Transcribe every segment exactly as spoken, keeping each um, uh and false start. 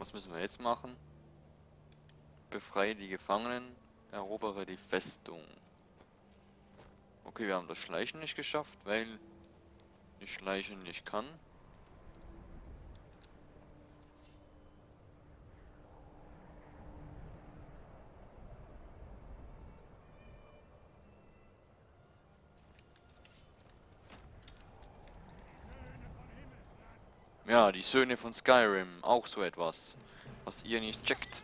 Was müssen wir jetzt machen? Befreie die Gefangenen, erobere die Festung. Okay, wir haben das Schleichen nicht geschafft, weil ich Schleichen nicht kann. Ja, die Söhne von Skyrim, auch so etwas, was ihr nicht checkt.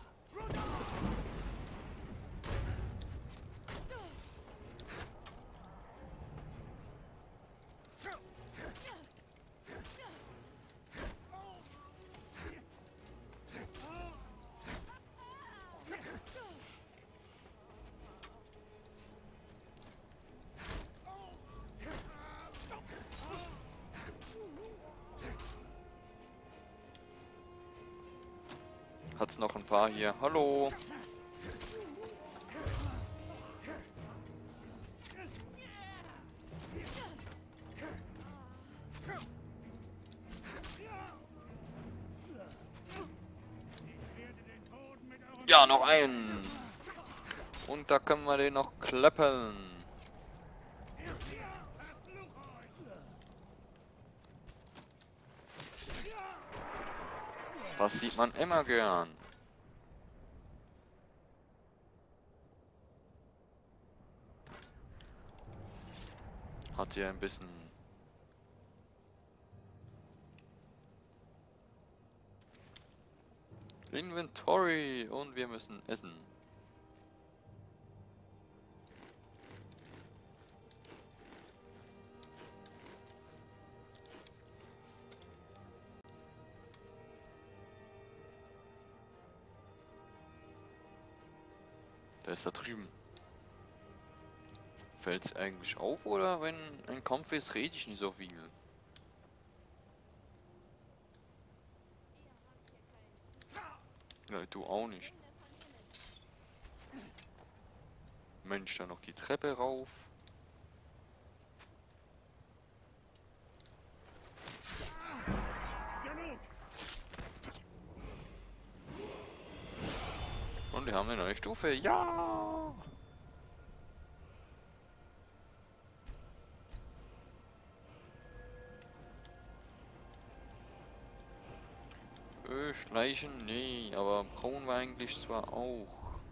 Hat's noch ein paar hier. Hallo. Ja, noch einen. Und da können wir den noch klappen. Das sieht man immer gern. Hat hier ein bisschen Inventory und wir müssen essen. Der ist da drüben. Fällt es eigentlich auf, oder wenn ein Kampf ist, rede ich nicht so viel? Ja, du auch nicht. Mensch, da noch die Treppe rauf. Und wir haben eine neue Stufe. Ja! Ö, Schleichen? Nee, aber brauchen wir eigentlich zwar auch.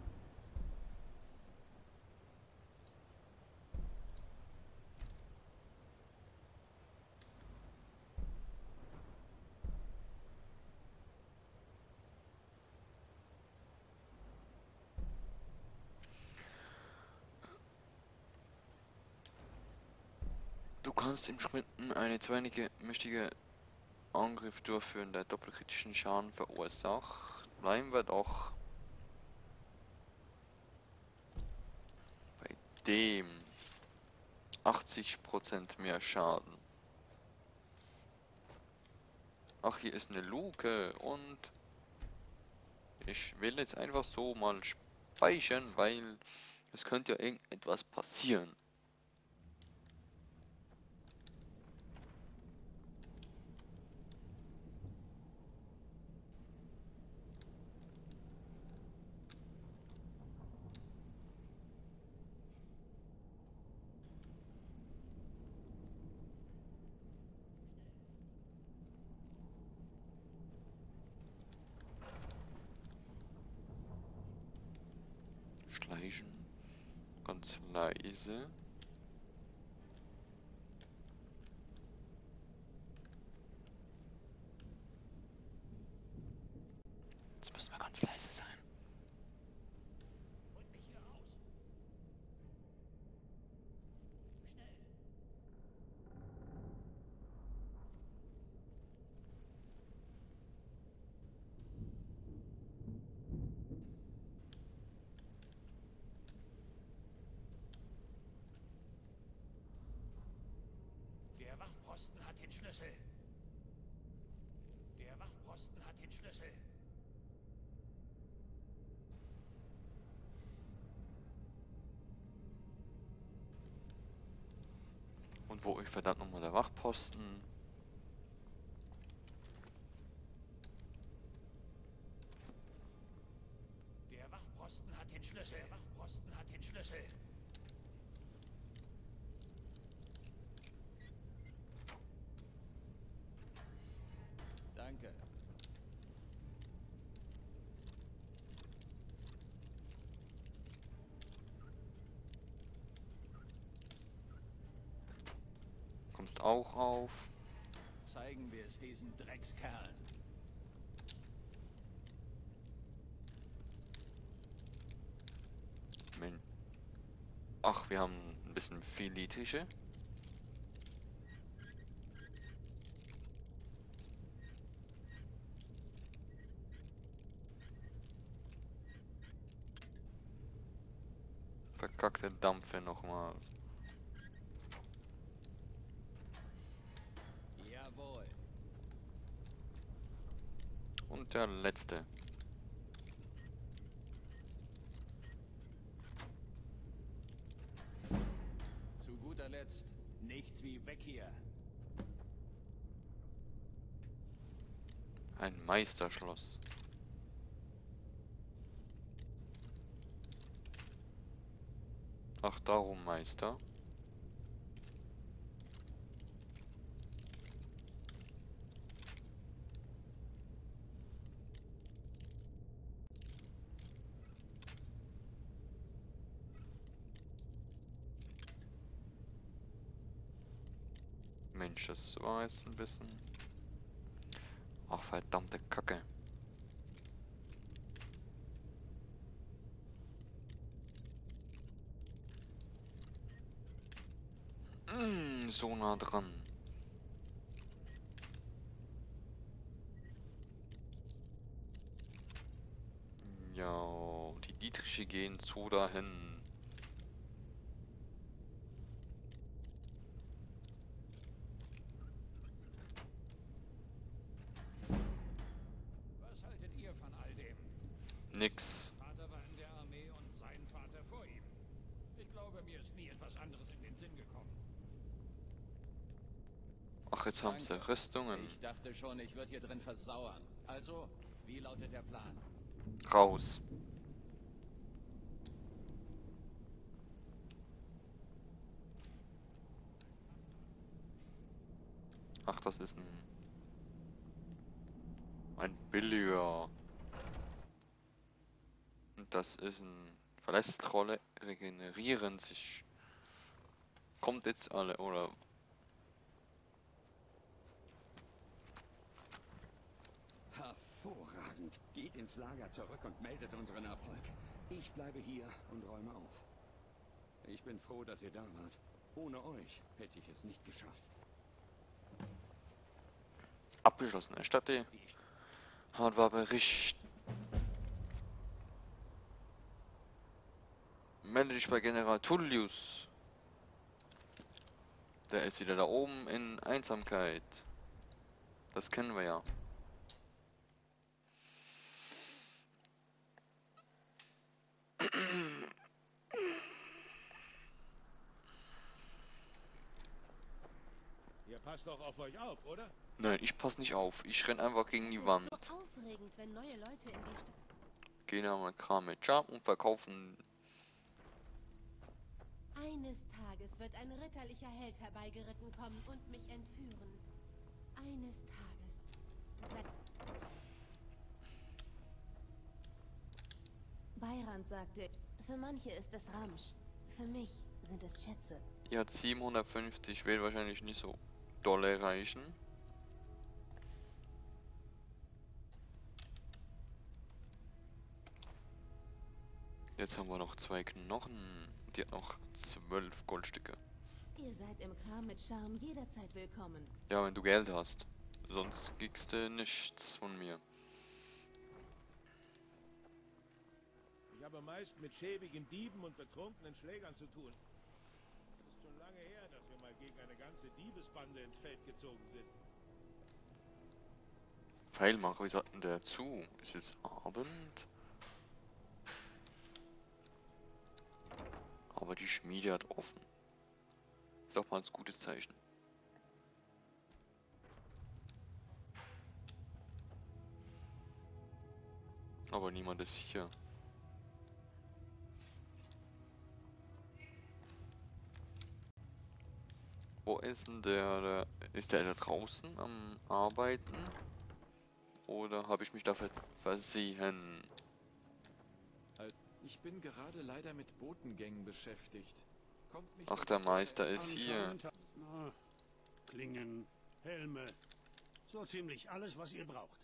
Du kannst im Sprinten eine zweiige mächtige Angriff durchführen, der doppelkritischen Schaden verursacht. Bleiben wir doch bei dem. achtzig Prozent mehr Schaden. Ach, hier ist eine Luke und ich will jetzt einfach so mal speichern, weil es könnte ja irgendetwas passieren. Schleichen. Ganz leise. Jetzt müssen wir ganz leise sein. Der Wachposten hat den Schlüssel. Der Wachposten hat den Schlüssel. Und wo ist verdammt nochmal der Wachposten? Schlüssel. Danke. Kommst auch auf. Zeigen wir es diesen Dreckskerlen. Men- Ach, wir haben ein bisschen viel Tische. Verkackte Dampfe nochmal. Jawohl. Und der letzte. Zu guter Letzt. Nichts wie weg hier. Ein Meisterschloss. Ach, darum Meister. Mensch, das war jetzt ein bisschen... Ach, verdammte Kacke. Mm, so nah dran. Ja, die Dietriche gehen so dahin. Was haltet ihr von all dem? Nix. Mein Vater war in der Armee und sein Vater vor ihm. Ich glaube, mir ist nie etwas anderes in den Sinn gekommen. Ach, jetzt haben sie Danke. Rüstungen. Ich dachte schon, ich würde hier drin versauern. Also, wie lautet der Plan? Raus. Ach, das ist ein... Ein billiger. Und das ist ein... Verlässtrolle regenerieren sich. Kommt jetzt alle, oder? Hervorragend. Geht ins Lager zurück und meldet unseren Erfolg. Ich bleibe hier und räume auf. Ich bin froh, dass ihr da wart. Ohne euch hätte ich es nicht geschafft. Abgeschlossen. Erstatte Hardware-Bericht. Melde dich bei General Tullius. Der ist wieder da oben in Einsamkeit. Das kennen wir ja. Ihr passt doch auf euch auf, oder? Nein, ich pass nicht auf. Ich renn einfach gegen die Es Wand. ist so aufregend, wenn neue Leute in die Stadt... Gehen einmal Kram mit Job und verkaufen. Eines Tages wird ein ritterlicher Held herbeigeritten kommen und mich entführen. Eines Tages. Sag... Beirand sagte, für manche ist es Ramsch, für mich sind es Schätze. Ihr hat siebenhundertfünfzig, will wahrscheinlich nicht so dolle reichen. Jetzt haben wir noch zwei Knochen. Die hat noch zwölf Goldstücke. Ihr seid im Kram mit Charme jederzeit willkommen. Ja, wenn du Geld hast. Sonst kriegst du nichts von mir. Ich habe meist mit schäbigen Dieben und betrunkenen Schlägern zu tun. Es ist schon lange her, dass wir mal gegen eine ganze Diebesbande ins Feld gezogen sind. Pfeilmacher, wie sagt denn der zu? Ist jetzt Abend? Aber die Schmiede hat offen. Ist auch mal ein gutes Zeichen. Aber niemand ist hier. ist denn der, der ist der da draußen am Arbeiten? Oder habe ich mich da ver versehen? Ich bin gerade leider mit Botengängen beschäftigt. Kommt nicht Ach, dazu, der Meister dass- ist hier. Na, Klingen, Helme, so ziemlich alles, was ihr braucht.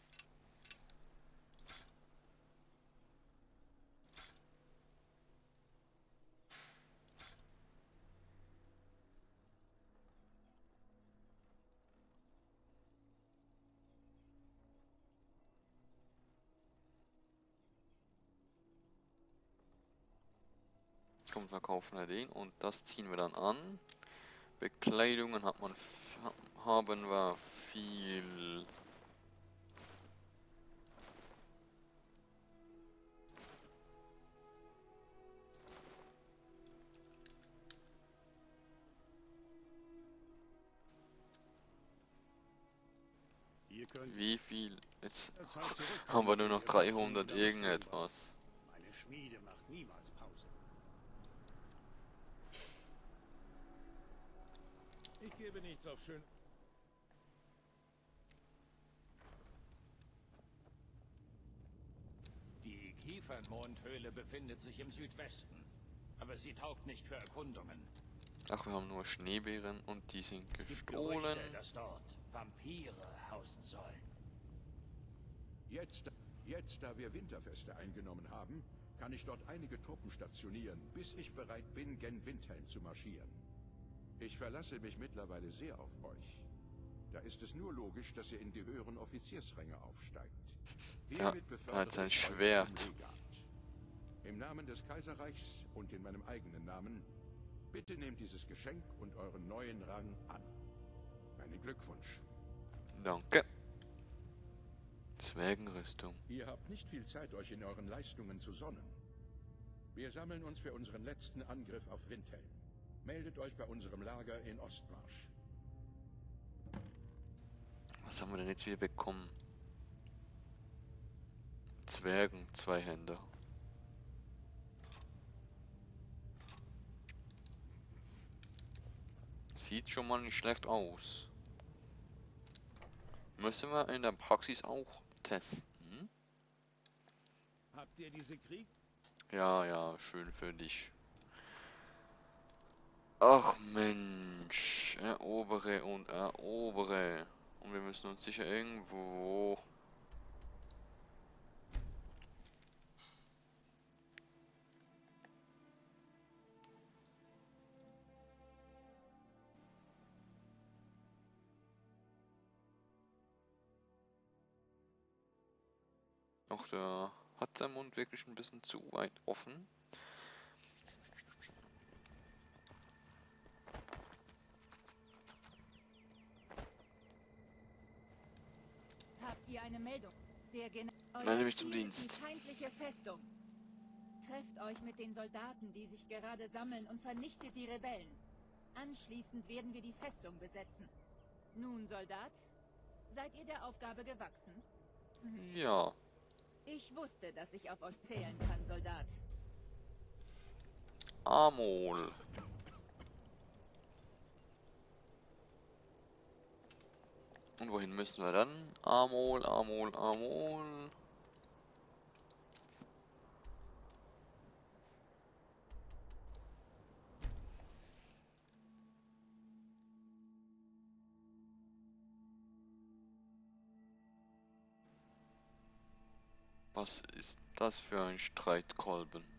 Komm, verkaufen wir den und das ziehen wir dann an. Bekleidungen hat man, haben wir viel. Ihr könnt Wie viel ist? der Zeit zurückkommen, Haben wir nur noch wenn ihr dreihundert wieder was tun wollt. irgendetwas. Meine Schmiede macht niemals Pause. Ich gebe nichts auf schön. Die Kiefernmondhöhle befindet sich im Südwesten. Aber sie taugt nicht für Erkundungen. Ach, wir haben nur Schneebären und die sind Es gibt gestohlen. Gerüchte, dass dort Vampire hausen sollen. Jetzt, jetzt, da wir Winterfeste eingenommen haben, kann ich dort einige Truppen stationieren, bis ich bereit bin, gen Windhelm zu marschieren. Ich verlasse mich mittlerweile sehr auf euch. Da ist es nur logisch, dass ihr in die höheren Offiziersränge aufsteigt. Ja, Hiermit er hat befördere sein ich euch Schwert. zum Legat. Im Namen des Kaiserreichs und in meinem eigenen Namen, bitte nehmt dieses Geschenk und euren neuen Rang an. Meinen Glückwunsch. Danke. Zwergenrüstung. Ihr habt nicht viel Zeit, euch in euren Leistungen zu sonnen. Wir sammeln uns für unseren letzten Angriff auf Windhelm. Meldet euch bei unserem Lager in Ostmarsch. Was haben wir denn jetzt wieder bekommen? Zwergen, Zweihänder. Sieht schon mal nicht schlecht aus. Müssen wir in der Praxis auch testen? Habt ihr diese Krieg? Ja, ja, schön für dich. Ach Mensch, erobere und erobere. Und wir müssen uns sicher irgendwo... Doch, der hat sein Mund wirklich ein bisschen zu weit offen. Habt ihr eine Meldung? Der Gen Melde mich zum Ziel ist Dienst. Die feindliche Festung. Trefft euch mit den Soldaten, die sich gerade sammeln, und vernichtet die Rebellen. Anschließend werden wir die Festung besetzen. Nun, Soldat, seid ihr der Aufgabe gewachsen? Ja, Ich wusste, dass ich auf euch zählen kann, Soldat. Amol. Und wohin müssen wir dann? Amol, Amol, Amol. Was ist das für ein Streitkolben?